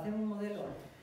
hacer un modelo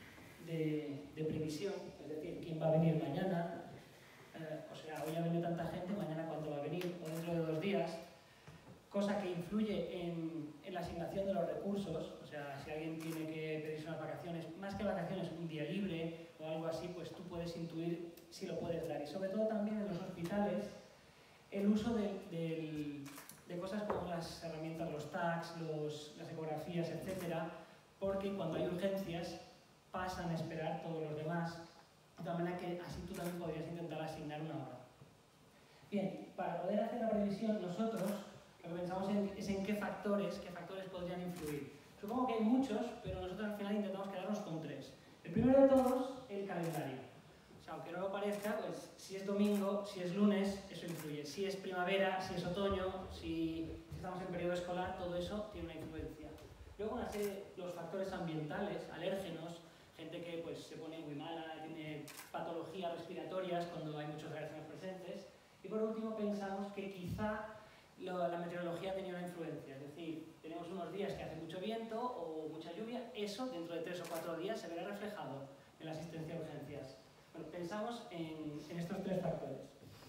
de previsión, es decir, quién va a venir mañana, o sea, hoy ha venido tanta gente, mañana cuánto va a venir, o dentro de 2 días, cosa que influye en la asignación de los recursos, o sea, si alguien tiene que pedirse unas vacaciones, más que vacaciones, un día libre o algo así, pues tú puedes intuir si lo puedes dar. Y sobre todo también en los hospitales, el uso de cosas como las herramientas, los tags, las ecografías, etcétera, porque cuando hay urgencias pasan a esperar todos los demás, de tal manera que así tú también podrías intentar asignar una hora. Bien, para poder hacer la previsión, nosotros lo que pensamos es en qué factores podrían influir. Supongo que hay muchos, pero nosotros al final intentamos quedarnos con 3. El primero de todos, el calendario. O sea, aunque no lo parezca, pues si es domingo, si es lunes, eso influye. Si es primavera, si es otoño, si estamos en periodo escolar, todo eso tiene una influencia. Luego una serie de los factores ambientales, alérgenos, gente que pues, se pone muy mala, tiene patologías respiratorias cuando hay muchos alérgenos presentes. Y por último pensamos que quizá la meteorología tenía una influencia, es decir, tenemos unos días que hace mucho viento o mucha lluvia, eso dentro de 3 o 4 días se verá reflejado en la asistencia a urgencias. Bueno, pensamos en estos 3 factores.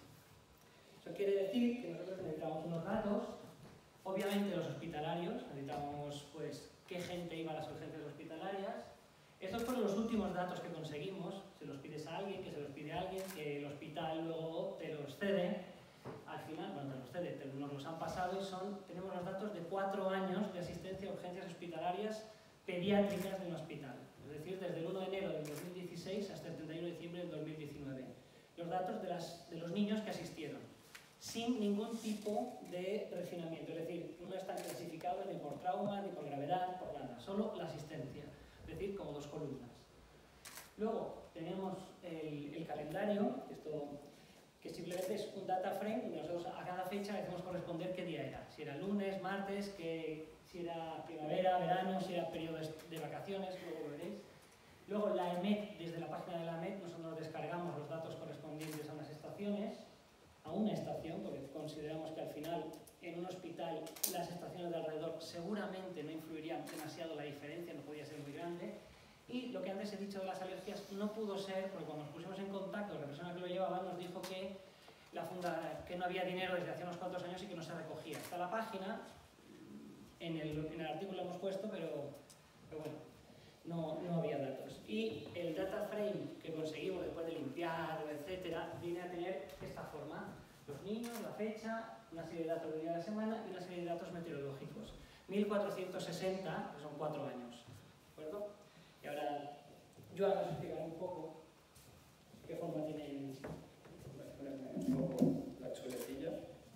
Eso quiere decir que nosotros necesitamos unos datos, obviamente los hospitalarios, necesitamos pues qué gente iba a las urgencias hospitalarias. Estos fueron los últimos datos que conseguimos, se los pides a alguien, que se los pide a alguien, que el hospital luego te los cede. Al final, bueno, te los cede, nos los han pasado y tenemos los datos de 4 años de asistencia a urgencias hospitalarias pediátricas de un hospital. Es decir, desde el 1 de enero del 2016 hasta el 31 de diciembre del 2019. Los datos de los niños que asistieron, sin ningún tipo de refinamiento. Es decir, no están clasificados ni por trauma, ni por gravedad, por nada. Solo la asistencia. Es decir, como 2 columnas. Luego tenemos el calendario, que simplemente es un data frame donde nosotros a cada fecha le hacemos corresponder qué día era. Si era lunes, martes, si era primavera, verano, si era periodo de vacaciones, luego lo veréis. Luego la EMET, desde la página de la EMET, nosotros descargamos los datos correspondientes a unas estaciones, a una estación, porque consideramos que al final en un hospital las estaciones de alrededor seguramente no influirían demasiado, la diferencia no podía ser muy grande. Y lo que antes he dicho de las alergias no pudo ser, porque cuando nos pusimos en contacto, la persona que lo llevaba nos dijo que que no había dinero desde hace unos cuantos años y que no se recogía. Está la página, en el artículo lo hemos puesto, pero bueno, no había datos. Y el data frame que conseguimos después de limpiarlo, etcétera, viene a tener esta forma. Los niños, la fecha, una serie de datos del día de la semana y una serie de datos meteorológicos. 1460, que son 4 años. ¿De acuerdo? Y ahora, Joan nos explicará un poco qué forma tiene. Voy a ponerme un poco la chuletilla.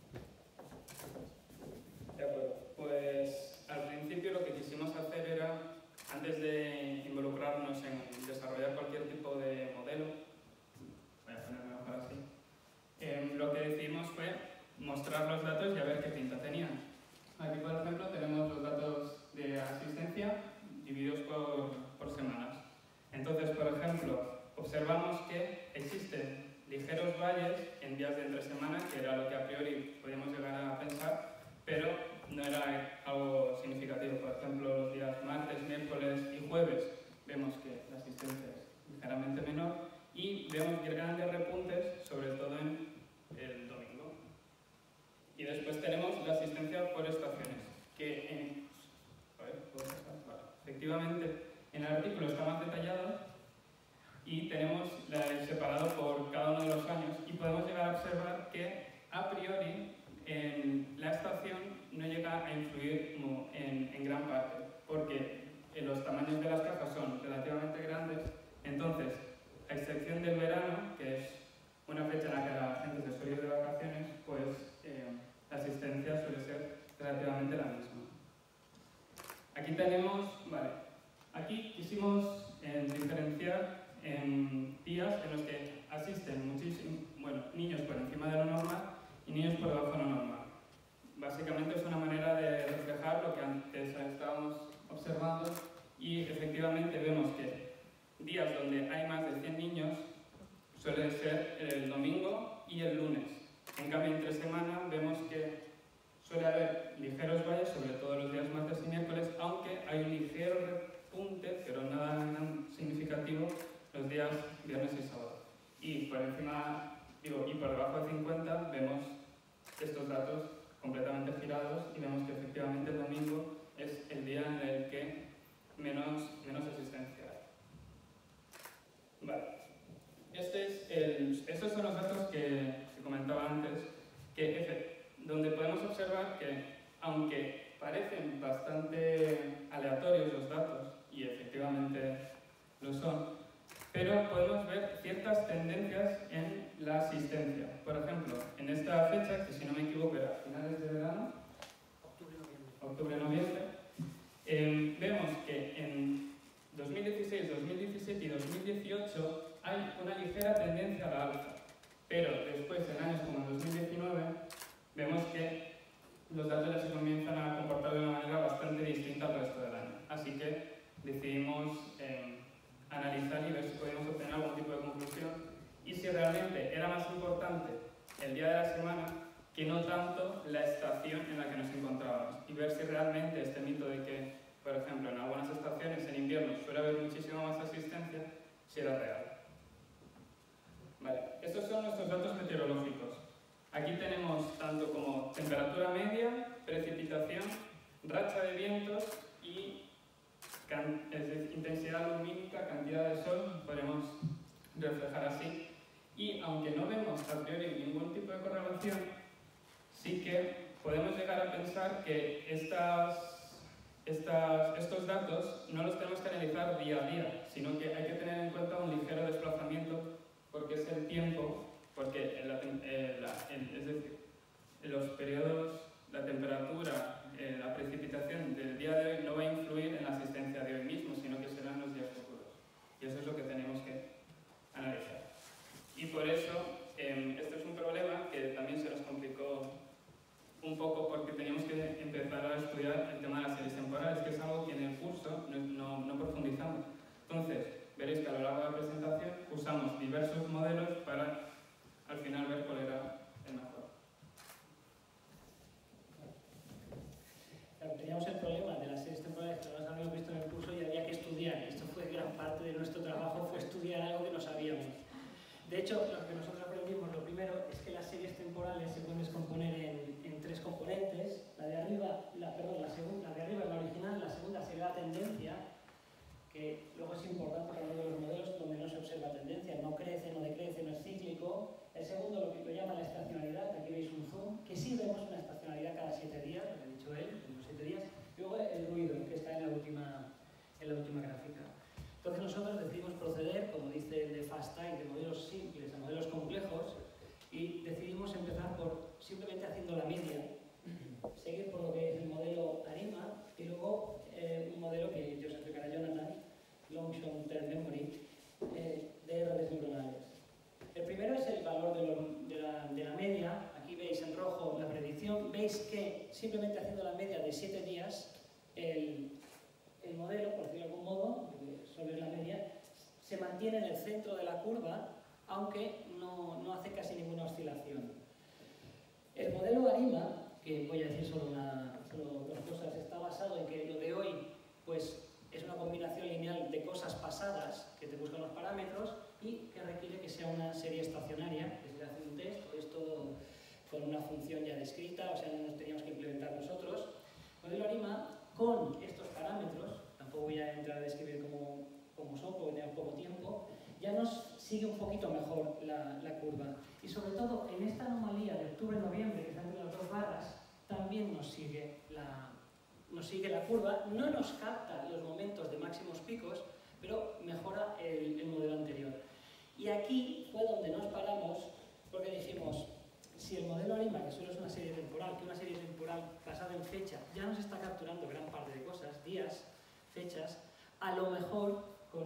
De acuerdo. Pues al principio lo que quisimos hacer era, antes de involucrarnos en desarrollar cualquier tipo de modelo, voy a ponerme mejor así, lo que decidimos fue mostrar los datos y a ver qué pinta tenían. Aquí, por ejemplo, tenemos los datos de asistencia divididos por semanas. Entonces, por ejemplo, observamos que existen ligeros valles en días de entre semana, que era lo que a priori podíamos llegar a pensar, pero no era algo significativo. Por ejemplo, los días martes, miércoles y jueves vemos que la asistencia es ligeramente menor y vemos grandes repuntes, sobre todo en el domingo. Y después tenemos la asistencia por estaciones, que efectivamente en el artículo está más detallado y tenemos separado por cada uno de los años y podemos llegar a observar que a priori en la estación no llega a influir en gran parte, porque los tamaños de las cajas son relativamente grandes. Entonces, a excepción del verano, que es una fecha en la que la gente se suele ir de vacaciones, pues la asistencia suele ser relativamente la misma. Aquí tenemos, aquí quisimos diferenciar días en los que asisten niños por encima de lo normal y niños por debajo de lo normal. Básicamente es una manera de reflejar lo que antes estábamos observando y efectivamente vemos que días donde hay más de 100 niños suelen ser el domingo y el lunes. En cambio, entre semana vemos que suele haber ligeros valles, sobre todo los días martes y miércoles, aunque hay un ligero repunte, pero nada estos datos completamente girados y vemos que efectivamente el domingo es el día en el que menos asistencia hay. Vale. Estos son los datos que comentaba antes, donde podemos observar que, aunque parecen bastante aleatorios los datos, y efectivamente lo son, pero podemos ver ciertas tendencias en la asistencia. Por ejemplo, en esta fecha, que si no me equivoco era finales de verano, octubre-noviembre, vemos que en 2016, 2017 y 2018 hay una ligera tendencia a la alza, pero después, en años como 2019, vemos que los datos ya se comienzan a comportar de una manera bastante distinta al resto del año. Así que decidimos analizar y ver si podemos obtener algún tipo de conclusión y si realmente era más importante el día de la semana que no tanto la estación en la que nos encontrábamos, y ver si realmente este mito de que, por ejemplo, en algunas estaciones en invierno suele haber muchísima más asistencia, si era real. Vale, estos son nuestros datos meteorológicos. Aquí tenemos tanto como temperatura media, precipitación, racha de vientos y intensidad lumínica, cantidad de sol, podemos reflejar así. Y aunque no vemos a priori ningún tipo de correlación, sí que podemos llegar a pensar que estos datos no los tenemos que analizar día a día, sino que hay que tener en cuenta un ligero desplazamiento, porque es el tiempo, porque es decir, en los periodos, la temperatura, la precipitación del día de hoy no va a influir en la asistencia de hoy mismo, sino que serán los días futuros. Y eso es lo que tenemos que analizar. Y por eso, esto es un problema que también se nos complicó un poco porque teníamos que empezar a estudiar el tema de las series temporales, que es algo que en el curso no profundizamos. Entonces, veréis que a lo largo de la presentación usamos diversos modelos para al final ver cuál era el mejor. Claro, teníamos el problema de las series temporales que no las habíamos visto en el curso y había que estudiar. Esto fue gran parte de nuestro trabajo, fue estudiar algo que no sabíamos. De hecho, lo que nosotros aprendimos, lo primero, es que las series temporales se pueden descomponer en tres componentes. La de arriba, la de arriba es la original, la segunda sería la tendencia, que luego es importante para uno de los modelos donde no se observa tendencia, no crece, no decrece, no es cíclico. El segundo lo llama la estacionalidad, aquí veis un zoom, que sí vemos una estacionalidad cada 7 días, lo que ha dicho él, en los 7 días. Y luego el ruido, que está en la última gráfica. Entonces nosotros decidimos proceder, como dice el de Fast Time, de modelos simples a modelos complejos, y decidimos empezar por simplemente haciendo la media, seguir por lo que es el modelo ARIMA, y luego un modelo que yo os explicará Jonathan, Long Short Term Memory, de redes neuronales. El primero es el valor de la media. Aquí veis en rojo la predicción. Veis que simplemente haciendo la media de 7 días, el modelo, por decirlo de algún modo, sobre la media, se mantiene en el centro de la curva, aunque no hace casi ninguna oscilación. El modelo ARIMA, que voy a decir solo dos cosas, está basado en que lo de hoy pues, es una combinación lineal de cosas pasadas que te buscan los parámetros y que requiere que sea una serie estacionaria, que se hace un test, o esto con una función ya descrita, o sea, no nos teníamos que implementar nosotros. El modelo ARIMA, con estos parámetros, tampoco voy a entrar a describir cómo son, porque tenemos poco tiempo, ya nos sigue un poquito mejor la curva. Y sobre todo, en esta anomalía de octubre-noviembre, que está entre las dos barras, también nos sigue la curva, no nos capta los momentos de máximos picos, pero mejora el modelo anterior. Y aquí fue donde nos paramos, porque dijimos, si el modelo ARIMA, que solo es una serie temporal, que una serie temporal basada en fecha, ya nos está capturando gran parte de cosas, días, fechas, a lo mejor con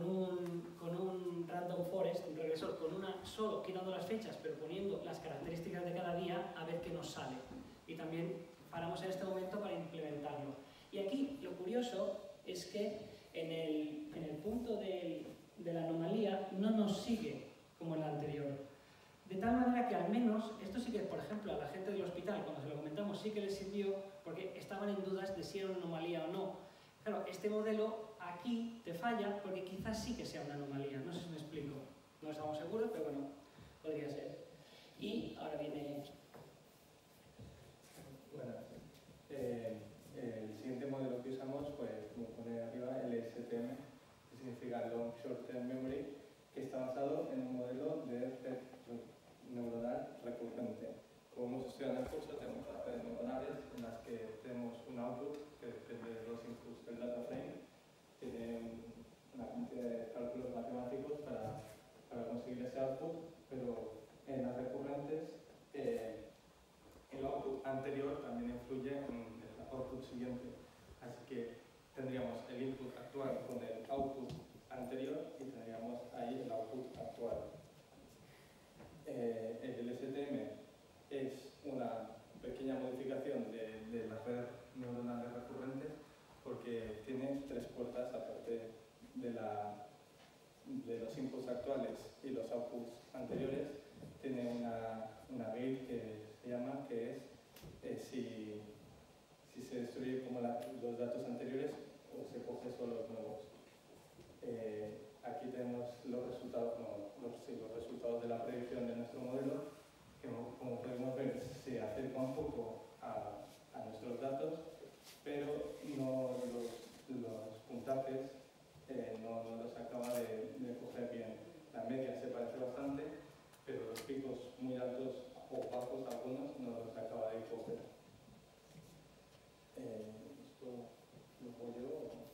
un random forest, un regresor, solo quitando las fechas, pero poniendo las características de cada día, a ver qué nos sale. Y también paramos en este momento para implementarlo. Y aquí lo curioso es que en el punto de la anomalía no nos sigue como en la anterior. De tal manera que al menos, esto sí que, por ejemplo, a la gente del hospital, cuando se lo comentamos, sí que les sirvió porque estaban en dudas de si era una anomalía o no. Claro, este modelo aquí te falla porque quizás sí que sea una anomalía, no sé si me explico. No estamos seguros, pero bueno, podría ser. Y ahora viene significa Long Short Term Memory, que está basado en un modelo de red neuronal recurrente. Como hemos estudiado en el curso, tenemos las redes neuronales en las que tenemos un output que depende de los inputs del data frame, tiene una cantidad de cálculos matemáticos para conseguir ese output, pero en las recurrentes el output anterior también influye en el output siguiente. Así que tendríamos el input actual con el output anterior y tendríamos ahí el output actual. El LSTM es una pequeña modificación de las redes neuronales recurrentes porque tiene 3 puertas aparte de los inputs actuales y los outputs anteriores. Tiene una gate que se llama, que es si se destruye como los datos anteriores o se coge solo los nuevos. Aquí tenemos los resultados, los resultados de la predicción de nuestro modelo, que como podemos ver se acerca un poco a nuestros datos, pero no los puntajes no los acaba de coger bien. La media se parece bastante, pero los picos muy altos o bajos algunos no los acaba de coger. ¿Esto lo puedo yo o no?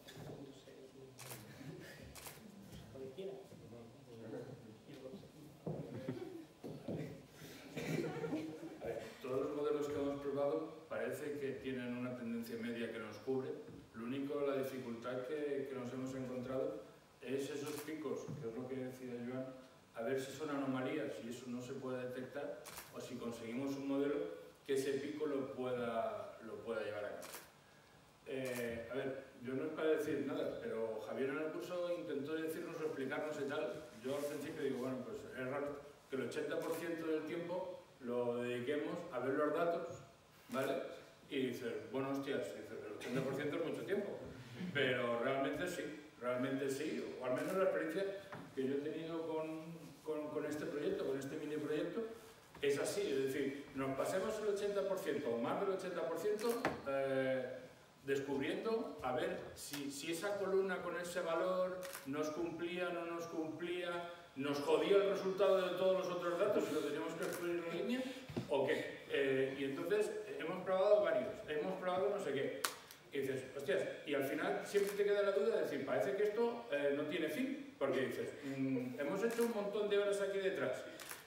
Todos los modelos que hemos probado parece que tienen una tendencia media que nos cubre. Lo único, la dificultad que nos hemos encontrado es esos picos, que es lo que decía Joan, a ver si son anomalías y eso no se puede detectar, o si conseguimos un modelo que ese pico lo pueda llevar a cabo. A ver, yo no es para decir nada, pero Javier en el curso intentó decirnos o explicarnos y tal. Yo al principio digo, bueno, pues es raro que el 80% del tiempo lo dediquemos a ver los datos, ¿vale? Y dices, bueno, hostias, el 80% es mucho tiempo, pero realmente sí, o al menos la experiencia que yo he tenido con este proyecto, con este mini proyecto, es así, es decir, nos pasemos el 80% o más del 80% descubriendo a ver si esa columna con ese valor nos cumplía, no nos cumplía, nos jodía el resultado de todos los otros datos y lo teníamos que excluir en línea, o qué. Y entonces hemos probado varios, hemos probado no sé qué. Y dices, hostias, y al final siempre te queda la duda de decir, parece que esto no tiene fin, porque dices, hemos hecho un montón de horas aquí detrás,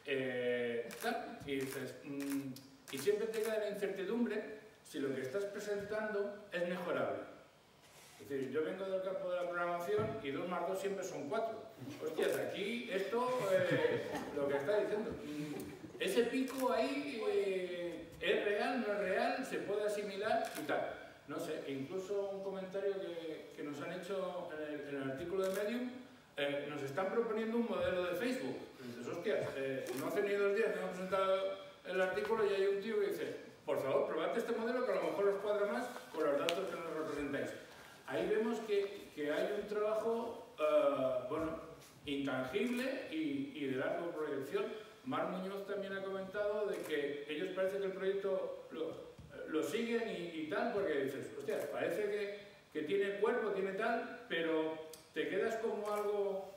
tal, y dices, y siempre te queda la incertidumbre si lo que estás presentando es mejorable. Es decir, yo vengo del campo de la programación y 2 más 2 siempre son 4. Hostias, aquí esto, lo que está diciendo, ese pico ahí es real, no es real, se puede asimilar y tal. No sé, incluso un comentario que nos han hecho en el artículo de Medium, nos están proponiendo un modelo de Facebook. Y dices, hostias, no hace ni 2 días que hemos presentado el artículo y hay un tío que dice, por favor, probad este modelo que a lo mejor os cuadra más con los datos que nos representáis. Ahí vemos que hay un trabajo, bueno, intangible y de larga proyección. Mar Muñoz también ha comentado de que ellos parece que el proyecto lo siguen y tal, porque dices, hostia, parece que tiene cuerpo, tiene tal, pero te quedas como algo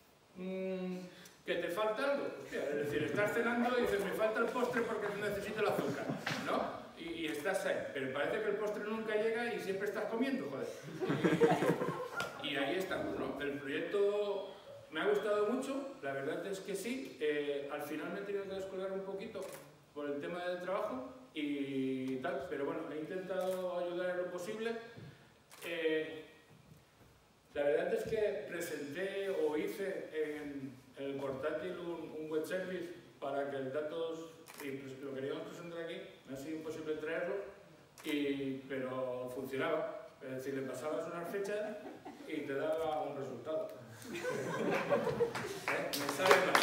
que te falta algo. Hostia, es decir, estás cenando y dices, me falta el postre porque necesito el azúcar, ¿no? Y estás ahí, pero parece que el postre nunca llega y siempre estás comiendo, joder. Y ahí estamos, ¿no? El proyecto me ha gustado mucho, la verdad es que sí. Al final me he tenido que descolgar un poquito por el tema del trabajo y tal, pero bueno, he intentado ayudar en lo posible. La verdad es que presenté o hice en el portátil un web service para que el datos, y pues lo queríamos presentar aquí, me ha sido imposible traerlo, pero funcionaba. Es decir, le pasabas unas fechas y te daba un resultado. Me sale mal.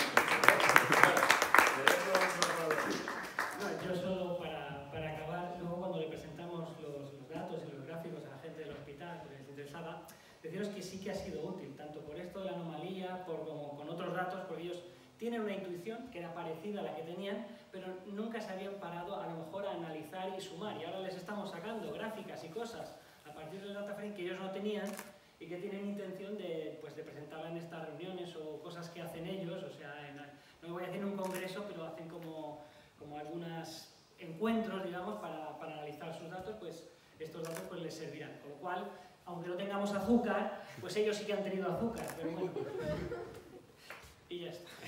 No, yo solo para acabar, luego cuando le presentamos los datos y los gráficos a la gente del hospital que les interesaba, deciros que sí que ha sido útil, tanto por esto de la anomalía como con otros datos, porque ellos tienen una intuición que era parecida a la que tenían, pero nunca se habían parado a lo mejor a analizar y sumar, y ahora les estamos sacando gráficas y cosas a partir del data frame que ellos no tenían, y que tienen intención de, pues, de presentarla en estas reuniones o cosas que hacen ellos, o sea, no voy a decir en un congreso, pero hacen como algunos encuentros, digamos, para analizar sus datos, pues estos datos pues les servirán. Con lo cual, aunque no tengamos azúcar, pues ellos sí que han tenido azúcar, pero bueno. Y ya está.